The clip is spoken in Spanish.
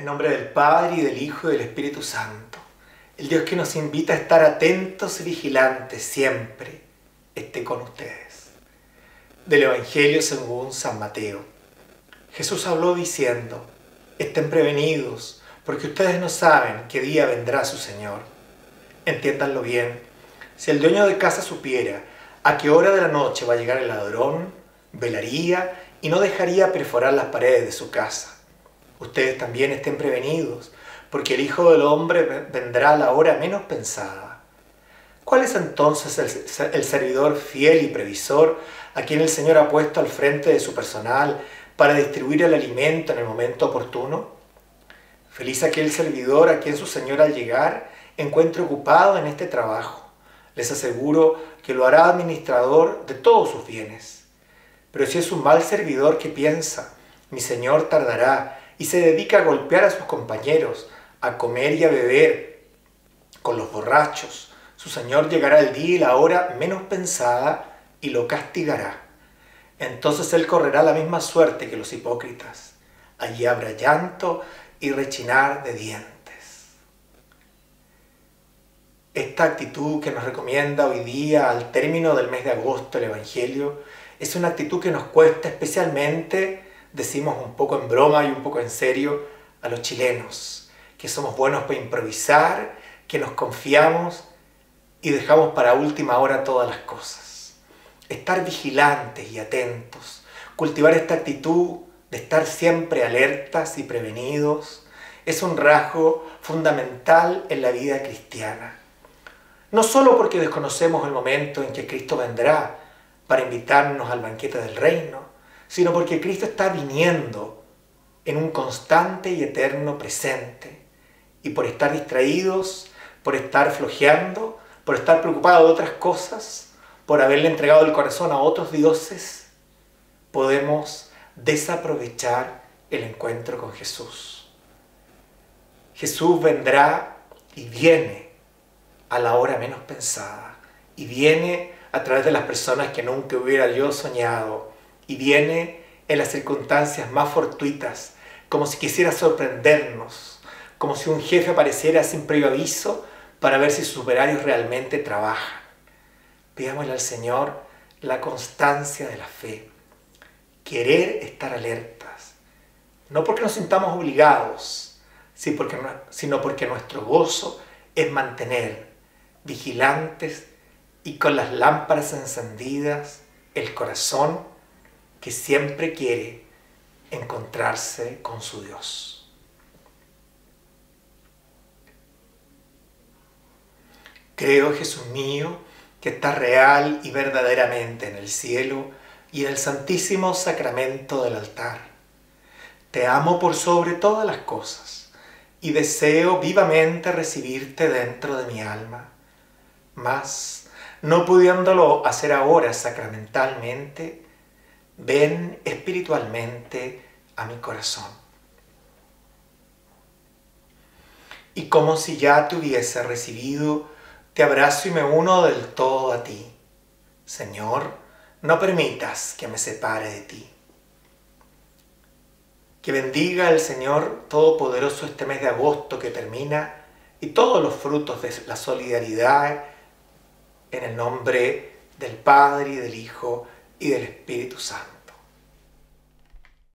nombre del Padre, y del Hijo, y del Espíritu Santo. El Dios que nos invita a estar atentos y vigilantes siempre, esté con ustedes. Del Evangelio según San Mateo. Jesús habló diciendo: estén prevenidos, porque ustedes no saben qué día vendrá su Señor. Entiéndanlo bien. Si el dueño de casa supiera a qué hora de la noche va a llegar el ladrón, velaría y no dejaría perforar las paredes de su casa. Ustedes también estén prevenidos, porque el Hijo del Hombre vendrá a la hora menos pensada. ¿Cuál es entonces el servidor fiel y previsor a quien el Señor ha puesto al frente de su personal para distribuir el alimento en el momento oportuno? Feliz aquel servidor a quien su Señor al llegar encuentre ocupado en este trabajo. Les aseguro que lo hará administrador de todos sus bienes. Pero si es un mal servidor que piensa: mi Señor tardará, y se dedica a golpear a sus compañeros, a comer y a beber con los borrachos, su Señor llegará el día y la hora menos pensada y lo castigará. Entonces él correrá la misma suerte que los hipócritas. Allí habrá llanto y rechinar de dientes. Esta actitud que nos recomienda hoy día, al término del mes de agosto, el Evangelio, es una actitud que nos cuesta especialmente, decimos un poco en broma y un poco en serio, a los chilenos, que somos buenos para improvisar, que nos confiamos y dejamos para última hora todas las cosas. Estar vigilantes y atentos, cultivar esta actitud de estar siempre alertas y prevenidos, es un rasgo fundamental en la vida cristiana. No solo porque desconocemos el momento en que Cristo vendrá para invitarnos al banquete del reino, sino porque Cristo está viniendo en un constante y eterno presente. Y por estar distraídos, por estar flojeando, por estar preocupados de otras cosas, por haberle entregado el corazón a otros dioses, podemos desaprovechar el encuentro con Jesús. Jesús vendrá y viene a la hora menos pensada, y viene a través de las personas que nunca hubiera yo soñado, y viene en las circunstancias más fortuitas, como si quisiera sorprendernos, como si un jefe apareciera sin previo aviso para ver si sus operarios realmente trabajan. Pidámosle al Señor la constancia de la fe, querer estar alertas, no porque nos sintamos obligados, sino porque nuestro gozo es mantener vigilantes y con las lámparas encendidas el corazón que siempre quiere encontrarse con su Dios. Creo, Jesús mío, que estás real y verdaderamente en el cielo y en el santísimo sacramento del altar. Te amo por sobre todas las cosas y deseo vivamente recibirte dentro de mi alma. Mas, no pudiéndolo hacer ahora sacramentalmente, ven espiritualmente a mi corazón. Y como si ya te hubiese recibido, te abrazo y me uno del todo a ti. Señor, no permitas que me separe de ti. Que bendiga el Señor Todopoderoso este mes de agosto que termina y todos los frutos de la solidaridad, en el nombre del Padre, y del Hijo, y del Espíritu Santo.